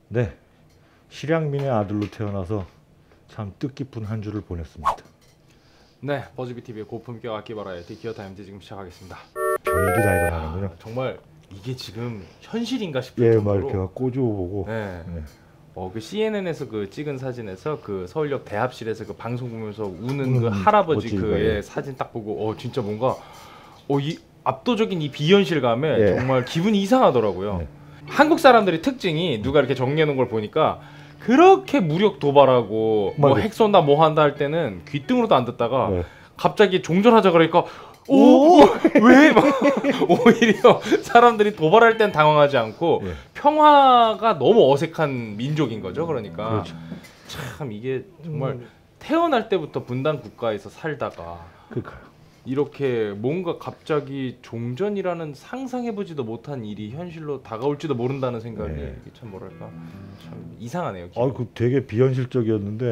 네, 실향민의 아들로 태어나서 참 뜻깊은 한 주를 보냈습니다. 네, 버즈비TV의 고품격 악기 버라이어티 기어타임즈 지금 시작하겠습니다. 별일이 다 일어나는군요. 정말 이게 지금 현실인가 싶을 예, 정도로. 막 이렇게 꼬집어보고. 네. 네. 그 CNN에서 그 찍은 사진에서 그 서울역 대합실에서 그 방송 보면서 우는 그 멋지다, 할아버지 그 예. 사진 딱 보고 진짜 뭔가 이 압도적인 이 비현실감에 예. 정말 기분이 이상하더라고요. 네. 한국 사람들의 특징이 누가 이렇게 정리해 놓은 걸 보니까 그렇게 무력 도발하고 뭐 맞아. 핵 쏜다 뭐 한다 할 때는 귀등으로도 안 듣다가 네. 갑자기 종전하자 그러니까 왜? 막 오히려 사람들이 도발할 땐 당황하지 않고 예. 평화가 너무 어색한 민족인 거죠. 그러니까 그렇죠. 참 이게 정말 태어날 때부터 분단 국가에서 살다가 그러니까요. 이렇게 뭔가 갑자기 종전이라는 상상해보지도 못한 일이 현실로 다가올지도 모른다는 생각이 네. 이게 참 뭐랄까 참 이상하네요. 그 되게 비현실적이었는데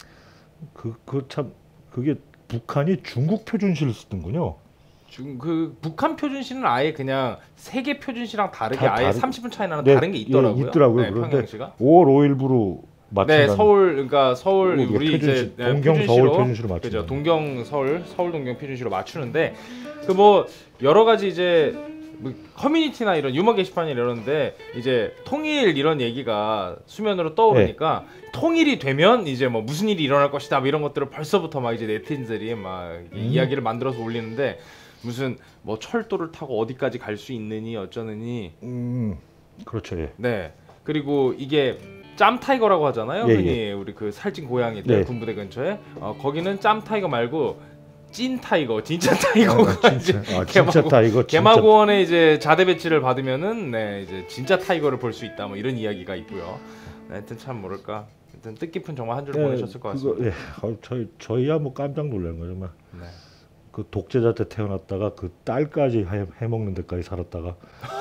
그게 북한이 중국 표준시를 쓰는군요. 그 북한 표준시는 아예 그냥 세계 표준시랑 다르게 다 아예 다르- 30분 차이 나는 네, 다른 게 있더라고요. 예, 있더라고요. 네, 그런데 평양시가. 5월 5일부로 네, 맞춘다는. 서울 이게 우리 표준시, 이제 동경 서울 표준시로 맞춘다. 그죠. 동경 서울 동경 표준시로 맞추는데 그 뭐 여러 가지 이제 뭐 커뮤니티나 이런 유머 게시판이 이러는데 이제 통일 이런 얘기가 수면으로 떠오르니까 통일이 되면 이제 뭐 무슨 일이 일어날 것이다 뭐 이런 것들을 벌써부터 막 이제 네티즌들이 막 이야기를 만들어서 올리는데 무슨 뭐 철도를 타고 어디까지 갈 수 있느니 어쩌느니 그렇죠. 예. 네 그리고 이게 짬 타이거라고 하잖아요. 예, 흔히 우리 그 살찐 고양이들 네. 군부대 근처에 거기는 짬 타이거 말고 찐 타이거 진짜 타이거가 이제 진짜 타이거. 개마고원에 이제 자대 배치를 받으면은 네 이제 진짜 타이거를 볼 수 있다 뭐 이런 이야기가 있고요. 네, 하여튼 참 뭐랄까 하여튼 뜻깊은 정말 한 주를 보내셨을 것 같습니다. 저희야 뭐 깜짝 놀란 거죠. 막. 네. 그 독재자 때 태어났다가 그 딸까지 해먹는 데까지 살았다가.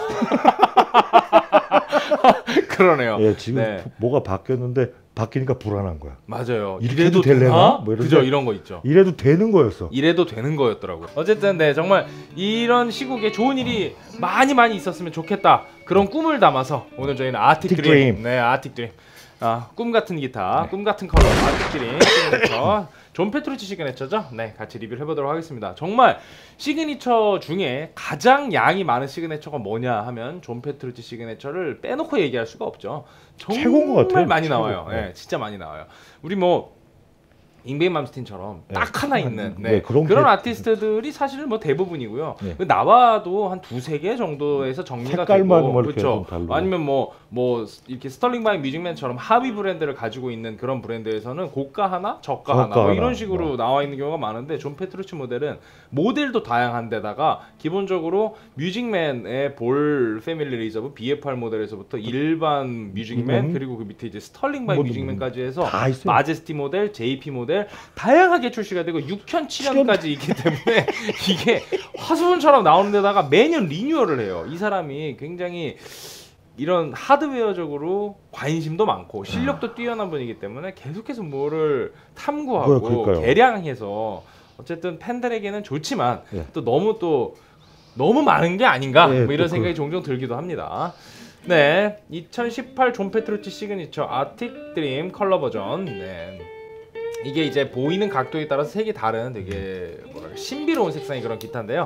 그러네요. 예, 지금 네. 뭐가 바뀌었는데 바뀌니까 불안한 거야. 맞아요. 이래도 되려나? 뭐 이런데 그죠 이런 거 있죠. 이래도 되는 거였어. 이래도 되는 거였더라고요. 어쨌든 네 정말 이런 시국에 좋은 일이 많이 있었으면 좋겠다 그런 꿈을 담아서 오늘 저희는 아틱 드림. 네 아틱 드림. 꿈 같은 기타, 꿈 같은 컬러, 아틱 드림 시그니처 존 페트루치 시그니처죠. 네 같이 리뷰를 해보도록 하겠습니다. 정말 시그니처 중에 가장 양이 많은 시그니처가 뭐냐 하면 존 페트루치 시그니처를 빼놓고 얘기할 수가 없죠. 최고인 것 같아요. 정말 많이 최고. 나와요. 네, 진짜 많이 나와요. 우리 뭐 잉베인 맘스틴처럼 딱 하나 있는 그런 아티스트들이 사실은 뭐 대부분이고요. 나와도 한 두세 개 정도에서 정리가 되고 그렇죠. 아니면 뭐 이렇게 스털링 바이 뮤직맨처럼 하위 브랜드를 가지고 있는 그런 브랜드에서는 고가 하나, 저가 하나 뭐 이런 식으로 나와 있는 경우가 많은데 존 페트루치 모델은 모델도 다양한데다가 기본적으로 뮤직맨의 볼 패밀리 리저브 BFR 모델에서부터 일반 뮤직맨 그리고 그 밑에 이제 스털링 바이 뮤직맨까지 해서 마제스티 모델, JP 모델 다양하게 출시가 되고 6현, 7현까지 있기 때문에 이게 화수분처럼 나오는 데다가 매년 리뉴얼을 해요. 이 사람이 굉장히 이런 하드웨어적으로 관심도 많고 실력도 뛰어난 분이기 때문에 계속해서 뭐를 탐구하고 개량해서 어쨌든 팬들에게는 좋지만 또 너무 많은 게 아닌가 뭐 이런 생각이 종종 들기도 합니다. 네, 2018 존 페트루치 시그니처 아틱 드림 컬러 버전. 네. 이게 이제 보이는 각도에 따라서 색이 다른 되게 신비로운 색상의 그런 기타인데요.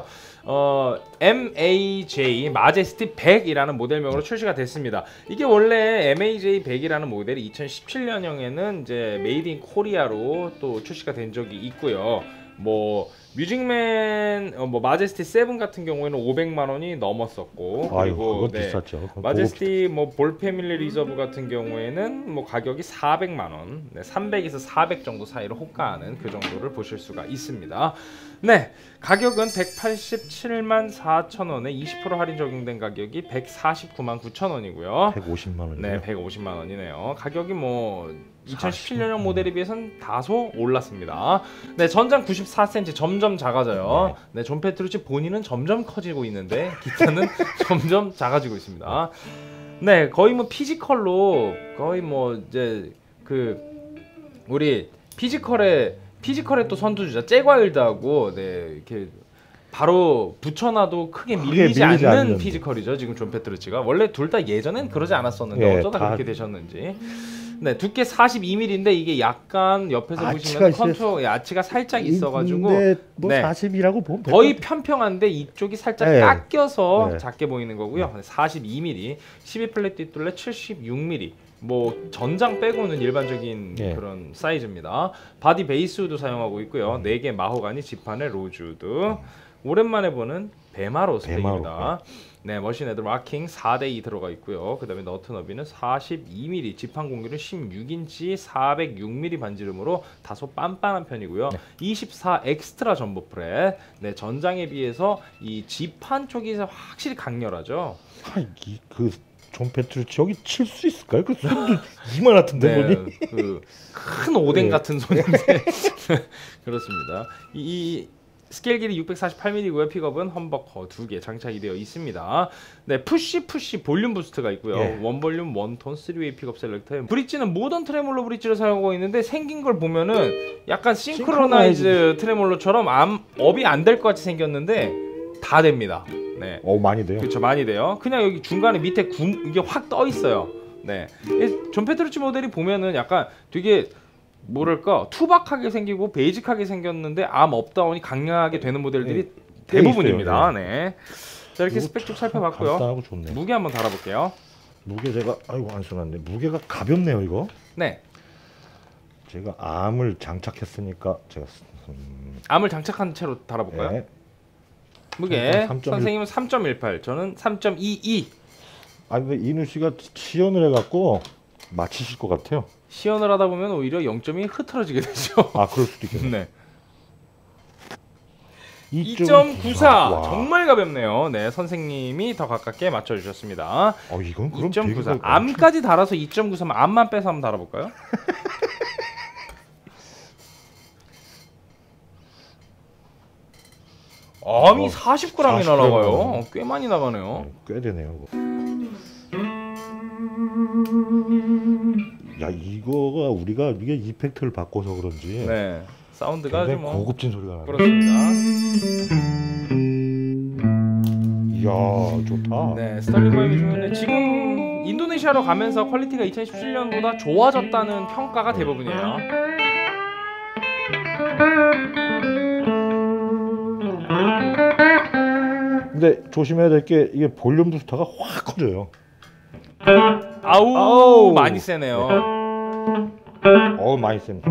MAJ 마제스티 100이라는 모델명으로 출시가 됐습니다. 이게 원래 MAJ 100이라는 모델이 2017년형에는 이제 메이드 인 코리아로 또 출시가 된 적이 있고요. 뭐 뮤직맨 마제스티 7 같은 경우에는 500만 원이 넘었었고 그리고 비쌌죠. 마제스티 뭐 볼 패밀리 리저브 같은 경우에는 뭐 가격이 400만 원, 300에서 400 정도 사이로 호가하는 그 정도를 보실 수가 있습니다. 네, 가격은 187만 4천 원에 20% 할인 적용된 가격이 149만 9천 원이고요. 150만 원이요. 네, 150만 원이네요. 가격이 뭐 2017년형 모델에 비해서는 다소 올랐습니다. 네, 전장 94cm 점점 작아져요. 네, 존 페트루치 본인은 점점 커지고 있는데 기타는 점점 작아지고 있습니다. 네, 거의 뭐 피지컬로 거의 뭐 이제 그 우리 피지컬의 또 선두주자 잭 와일드하고 네 이렇게 바로 붙여놔도 크게 밀리지 않는 피지컬이죠. 지금 존 페트루치가 원래 둘 다 예전엔 그러지 않았었는데 어쩌다 그렇게 되셨는지. 네, 두께 42mm인데 이게 약간 옆에서 보시면 컨트롤 아치가 살짝 있어가지고 뭐 40이라고 보면 거의 편평한데 이쪽이 살짝 깎여서 작게 보이는 거고요. 42mm, 12플랫 뒷둘레 76mm. 뭐 전장 빼고는 일반적인 그런 사이즈입니다. 바디 베이스우드 사용하고 있고요. 4개 마호가니 지판에 로즈우드. 오랜만에 보는 베마로 스펙입니다. 네, 머신 헤드 마킹 4대2 들어가 있고요. 그 다음에 너트 너비는 42mm, 지판 공률은 16인치 406mm 반지름으로 다소 빤빤한 편이고요. 24 엑스트라 전보 프렛. 네, 전장에 비해서 이 지판 쪽이 확실히 강렬하죠. 존 페트루치 여기 칠 수 있을까요? 그 손도 이만하던데 손이. 그 큰 오뎅 같은 손인데 그렇습니다. 이 스케일 길이 648mm고요. 픽업은 험버커 2개 장착이 되어 있습니다. 네, 푸시 볼륨 부스트가 있고요. 원볼륨 원톤 3웨이 픽업 셀렉터. 브릿지는 모던 트레몰로 브릿지를 사용하고 있는데 생긴 걸 보면은 약간 싱크로나이즈 트레몰로처럼 업이 안 될 것 같이 생겼는데 다 됩니다. 네. 많이 돼요. 그렇죠, 많이 돼요. 그냥 여기 중간에 밑에 이게 확 떠 있어요. 네, 존 페트루치 모델이 보면은 약간 되게 뭐랄까 투박하게 생기고 베이직하게 생겼는데 암 업다운이 강하게 되는 모델들이 대부분입니다. 네. 자, 이렇게 스펙 쭉 살펴봤고요. 간단하고 좋네. 무게 한번 달아볼게요. 무게 제가 안 써놨네. 무게가 가볍네요 이거. 네. 제가 암을 장착했으니까 제가 암을 장착한 채로 달아볼까요? 네. 무게 선생님은 3.18, 저는 3.22. 아니 근데 이누 씨가 시연을 해갖고 맞히실 것 같아요. 시연을 하다 보면 오히려 0점이 흐트러지게 되죠. 그럴 수도 있겠네. 네. 2.94 정말 가볍네요. 네, 선생님이 더 가깝게 맞춰주셨습니다. 이건 그럼 2.94 암까지 달아서 2.93 암만 빼서 한번 달아볼까요? 암이 40g이 나가요. 꽤 많이 나가네요. 꽤 되네요. 야, 이거가 우리가 이게 이펙트를 바꿔서 그런지 사운드가 아주 고급진 소리가 나요. 그렇습니다. 이야, 좋다. 네, 스털링 바이브 중인데 지금 인도네시아로 가면서 퀄리티가 2017년보다 좋아졌다는 평가가 대부분이에요. 근데 조심해야 될 게 이게 볼륨 부스터가 확 커져요. 아우 많이 세네요. 많이 셉니다.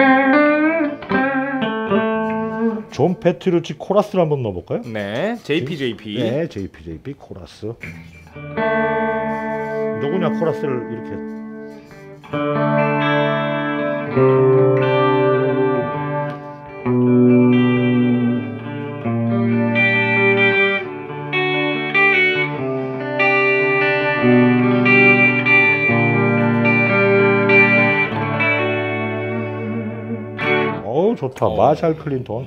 존 페트루치 코러스를 한번 넣어볼까요? 네, JPJP. 네, JPJP 코러스. 누구냐 코러스를 이렇게. 좋다. 마샬 클린톤.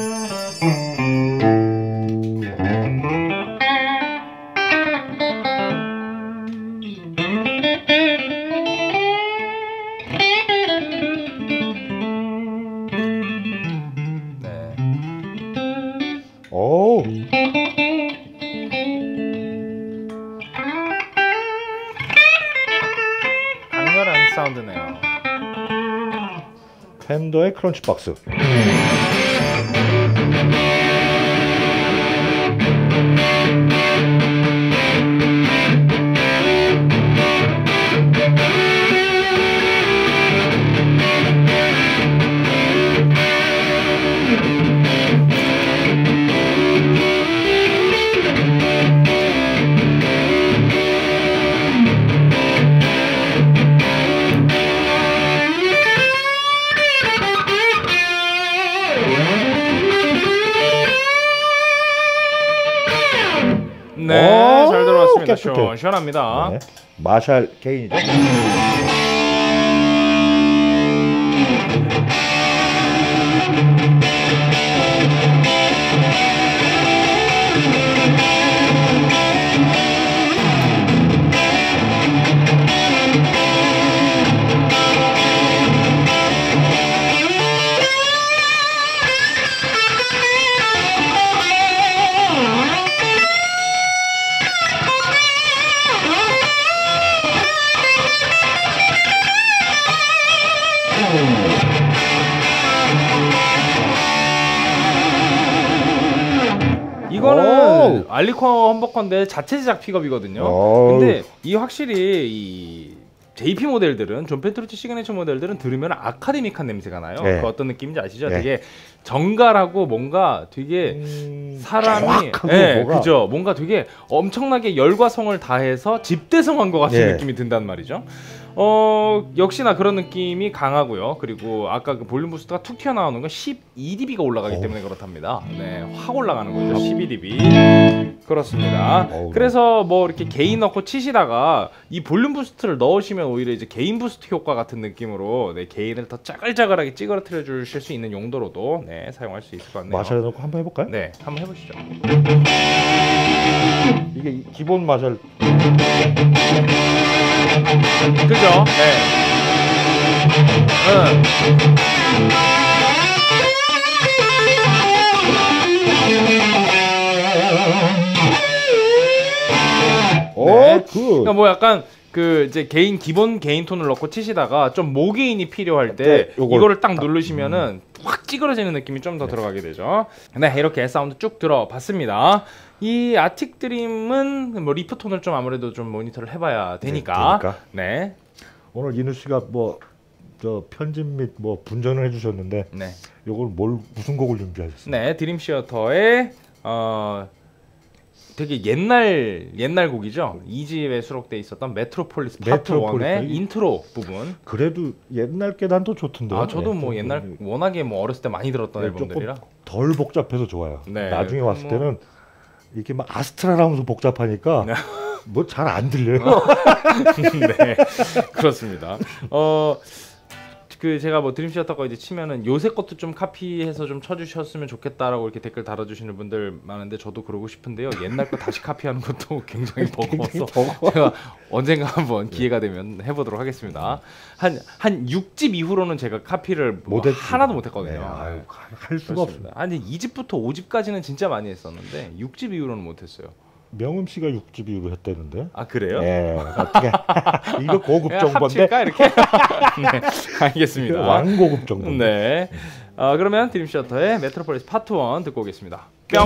강렬한 사운드네요. 팬더의 크런치 박스. 네, 잘 들어왔습니다. 시원합니다. 네, 마샬 게인이죠. 이거는 알리코 험버커인데 자체 제작 픽업이거든요. 근데 이 확실히 이 JP 모델들은 존 페트루치 시그니처 모델들은 들으면 아카데믹한 냄새가 나요. 네. 그 어떤 느낌인지 아시죠? 네. 되게 정갈하고 뭔가 되게 사람이 네, 그죠? 뭔가 되게 엄청나게 열과 성을 다해서 집대성한 것 같은 네. 느낌이 든단 말이죠. 역시나 그런 느낌이 강하고요. 그리고 아까 그 볼륨 부스트가 툭 튀어나오는 건 12dB가 올라가기 때문에 그렇답니다. 네, 확 올라가는 거죠. 12dB. 그렇습니다. 그래서 뭐 이렇게 게인 넣고 치시다가 이 볼륨 부스트를 넣으시면 오히려 이제 게인 부스트 효과 같은 느낌으로 네, 게인을 더 짜글짜글하게 찌그러뜨려 주실 수 있는 용도로도 네, 사용할 수 있을 것 같네요. 마샬 넣고 한번 해볼까요? 네, 한번 해보시죠. 이게 기본 마샬. 그죠? 네. 네. 그러니까 뭐 약간 그 이제 기본 개인 톤을 넣고 치시다가 좀 모게인이 필요할 때 이거를 딱 누르시면은 확 찌그러지는 느낌이 좀 더 들어가게 되죠. 네, 이렇게 사운드 쭉 들어봤습니다. 이 아틱 드림은 뭐 리프 톤을 좀 아무래도 좀 모니터를 해봐야 되니까. 네. 오늘 이누 씨가 뭐 저 편집 및 뭐 분전을 해주셨는데, 네. 요걸 무슨 곡을 준비하셨어요? 네, 드림 시어터의 되게 옛날 곡이죠. 2집에 수록돼 있었던 메트로폴리스 파트 1의 인트로 부분. 그래도 옛날 게 난 더 좋던데. 아, 저도 뭐 옛날 워낙에 뭐 어렸을 때 많이 들었던 앨범들이라 덜 복잡해서 좋아요. 네. 나중에 왔을 때는 이렇게 막 아스트랄하면서 복잡하니까 뭐 잘 안 들려요. 네, 그렇습니다. 그 제가 뭐 드림 시어터 거 이제 치면은 요새 것도 좀 카피해서 좀 쳐주셨으면 좋겠다라고 이렇게 댓글 달아주시는 분들 많은데 저도 그러고 싶은데요. 옛날 거 다시 카피하는 것도 굉장히 버거워서 제가 언젠가 한번 기회가 되면 해보도록 하겠습니다. 한 6집 이후로는 제가 카피를 하나도 못했거든요. 네, 아유, 할 수가 없습니다. 아니 2집부터 5집까지는 진짜 많이 했었는데 6집 이후로는 못했어요. 명음 씨가 6집 이후로 했다는데. 아, 그래요? 네. 어떻게 이거 고급 정보인데. 합칠까 이렇게? 네, 알겠습니다. 왕고급 정보. 네. 그러면 드림 시어터의 메트로폴리스 파트 1 듣고 오겠습니다. 뿅.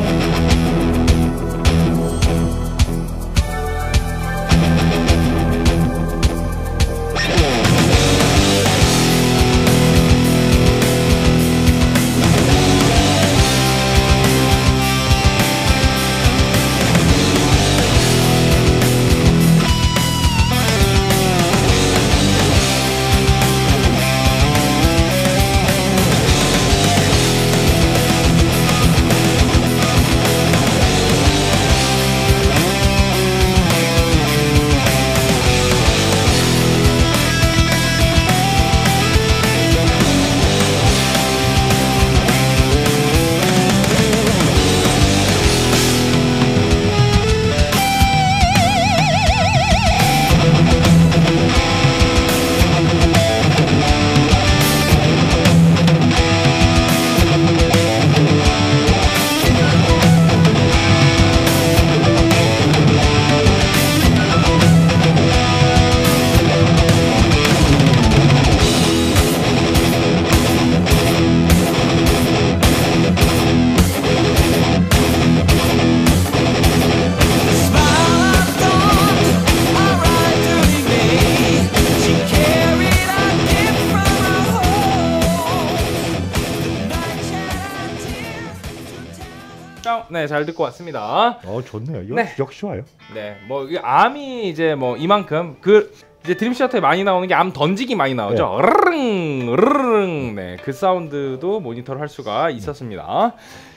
네, 잘 듣고 왔습니다. 좋네요. 이거 네. 역시 좋아요. 네, 뭐 이 암이 이제 뭐 이만큼 그 이제 드림 시어터에 많이 나오는 게 암 던지기 많이 나오죠. 으르릉 으르릉. 네, 그 사운드도 모니터를 할 수가 있었습니다.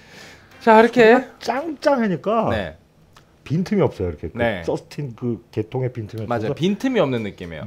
자, 이렇게 짱짱하니까. 네. 빈틈이 없어요. 이렇게 네. 서스틴 그 계통의 빈틈이 없어서. 맞아요. 빈틈이 없는 느낌이에요.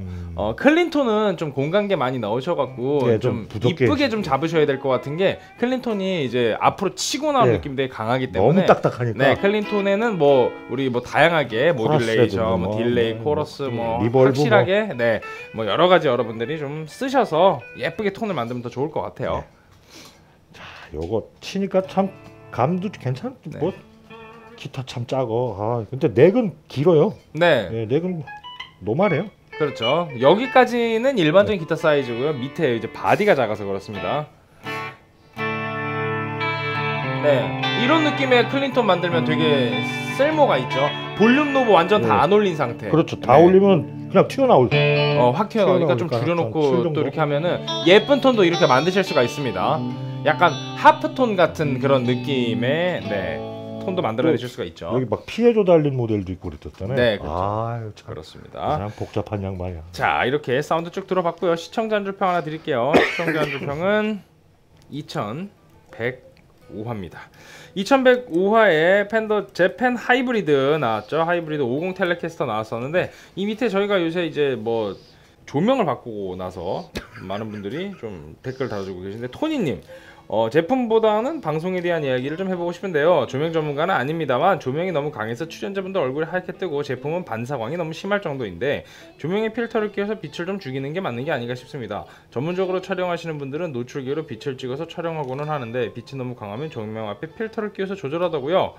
클린톤은 좀 공간계 많이 넣으셔갖고 네, 좀 이쁘게 좀 잡으셔야 될 것 같은 게 클린톤이 이제 앞으로 치고 나온 느낌이 되게 강하기 때문에 너무 딱딱하니까. 네, 클린톤에는 뭐 우리 뭐 다양하게 모듈레이션, 뭐 딜레이, 코러스, 뭐 리벌브 확실하게 네, 뭐 여러 가지 여러분들이 좀 쓰셔서 예쁘게 톤을 만들면 더 좋을 것 같아요. 네. 자, 요거 치니까 참 감도 괜찮. 네. 뭐. 기타 참 작어. 근데 넥은 길어요. 네. 네, 넥은 노말해요. 그렇죠. 여기까지는 일반적인 기타 사이즈고요. 밑에 이제 바디가 작아서 그렇습니다. 네, 이런 느낌의 클린톤 만들면 되게 쓸모가 있죠. 볼륨 노브 완전 다 안 올린 상태. 그렇죠. 다 올리면 그냥 튀어나올. 확 튀어나오니까 좀 줄여놓고 또 이렇게 하면은 예쁜 톤도 이렇게 만드실 수가 있습니다. 약간 하프톤 같은 그런 느낌의 톤도 만들어내실 수가 있죠. 여기 막 피에조 달린 모델도 있고 그랬었잖아요. 네, 그렇죠. 아, 그렇습니다. 참 복잡한 양반이야. 자, 이렇게 사운드 쭉 들어봤고요. 시청자 한 줄 평 하나 드릴게요. 시청자 한 줄 평은 2105화입니다. 2105화에 팬더 재팬 하이브리드 나왔죠. 하이브리드 50 텔레캐스터 나왔었는데 이 밑에 저희가 요새 이제 뭐 조명을 바꾸고 나서 많은 분들이 좀 댓글 달아주고 계신데 토니님 제품보다는 방송에 대한 이야기를 좀 해보고 싶은데요. 조명 전문가는 아닙니다만 조명이 너무 강해서 출연자분들 얼굴이 하얗게 뜨고 제품은 반사광이 너무 심할 정도인데 조명에 필터를 끼워서 빛을 좀 죽이는 게 맞는 게 아닌가 싶습니다. 전문적으로 촬영하시는 분들은 노출기로 빛을 찍어서 촬영하고는 하는데 빛이 너무 강하면 조명 앞에 필터를 끼워서 조절하더라고요.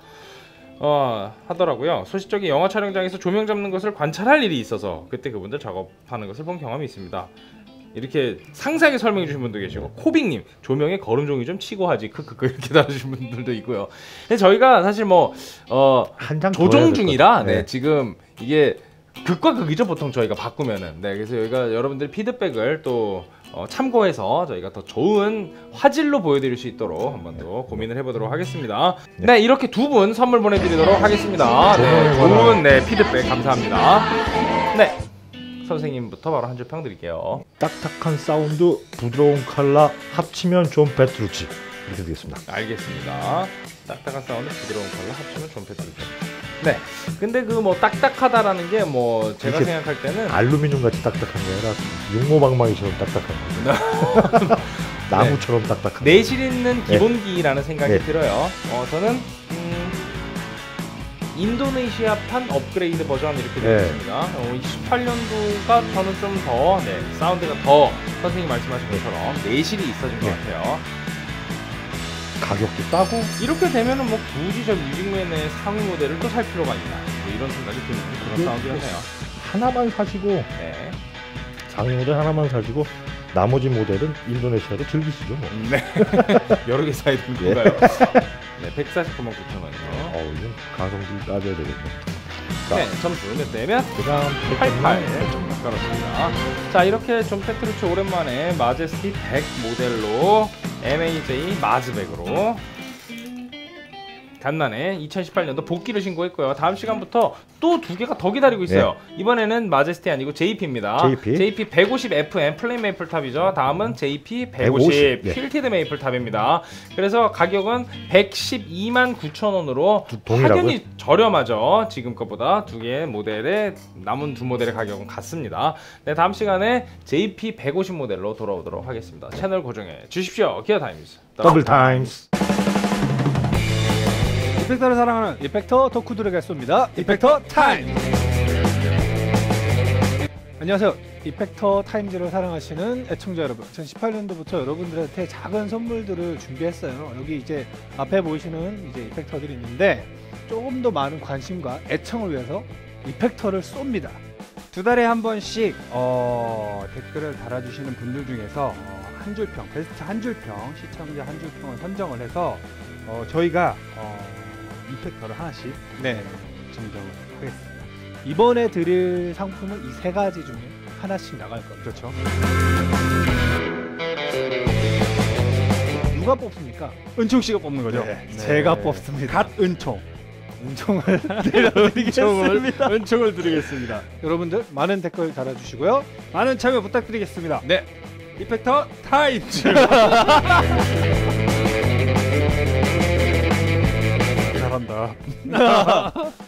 소식적인 영화 촬영장에서 조명 잡는 것을 관찰할 일이 있어서 그때 그분들 작업하는 것을 본 경험이 있습니다. 이렇게 상세하게 설명해 주신 분도 계시고 코빅님 조명에 거름종이 좀 치고 하지 크크크 이렇게 달아주신 분들도 있고요. 근데 저희가 사실 뭐 조정 중이라 지금 이게 극과 극이죠. 보통 저희가 바꾸면은 그래서 여기가 여러분들 피드백을 또 참고해서 저희가 더 좋은 화질로 보여드릴 수 있도록 한번 더 고민을 해보도록 하겠습니다. 네, 이렇게 두 분 선물 보내드리도록 하겠습니다. 좋은 피드백 감사합니다. 네, 선생님부터 바로 한 줄 평 드릴게요. 딱딱한 사운드, 부드러운 컬러, 합치면 존 페트루치 이렇게 되겠습니다. 알겠습니다. 딱딱한 사운드, 부드러운 컬러, 합치면 존 페트루치. 네, 근데 그 뭐 딱딱하다라는 게 뭐 제가 생각할 때는 알루미늄 같이 딱딱한 게 아니라 육모방망이처럼 딱딱한 거. 나무처럼 딱딱한. 내실 있는 기본기라는 생각이 들어요. 저는 인도네시아판 업그레이드 버전 이렇게 되었습니다. 28년도가 저는 좀 더 사운드가 더 선생님 말씀하신 것처럼 내실이 있어진 것 같아요. 가격도 싸고 이렇게 되면은 뭐 굳이 저 뮤직맨의 상위 모델을 또 살 필요가 있나 이런 생각이 드는 그런 사운드였네요. 하나만 사시고 상위 모델 하나만 사시고 나머지 모델은 인도네시아로 즐기시죠 뭐. 여러 개 사야 되는 건가요? 149만 9천원이요. 이건 가성비 따져야 되겠네. 점수 몇 대면? 그 다음 88 그렇습니다. 자, 이렇게 존 페트루치 오랜만에 마제스티 100 모델로 MAJ 마즈백으로 간만에 2018년도 복귀를 신고했고요. 다음 시간부터 또 두 개가 더 기다리고 있어요. 이번에는 마제스티 아니고 JP입니다. JP 150 FM 플레인 메이플 탑이죠. 다음은 JP 150 퀼티드 메이플 탑입니다. 그래서 가격은 112만 9천원으로 확연히 저렴하죠. 지금 것보다 두 개의 모델의 남은 두 모델의 가격은 같습니다. 다음 시간에 JP 150 모델로 돌아오도록 하겠습니다. 채널 고정해 주십시오. 기아 타임스 더블 타임스. 이펙터를 사랑하는 이펙터 덕후들에게 쏩니다. 이펙터 타임! 안녕하세요. 이펙터 타임즈를 사랑하시는 애청자 여러분, 2018년도부터 여러분들한테 작은 선물들을 준비했어요. 여기 이제 앞에 보이시는 이제 이펙터들이 있는데 조금 더 많은 관심과 애청을 위해서 이펙터를 쏩니다. 두 달에 한 번씩 댓글을 달아주시는 분들 중에서 한 줄평, 베스트 한 줄평, 시청자 한 줄평을 선정을 해서 저희가 이펙터를 하나씩 증정을 하겠습니다. 이번에 드릴 상품은 이 세 가지 중에 하나씩 나갈 겁니다. 그렇죠. 누가 뽑습니까? 은총 씨가 뽑는 거죠? 제가 뽑습니다. 갓 은총을 드리겠습니다. 은총을 드리겠습니다. 여러분들 많은 댓글 달아주시고요. 많은 참여 부탁드리겠습니다. 네, 이펙터 타임즈. 잘한다.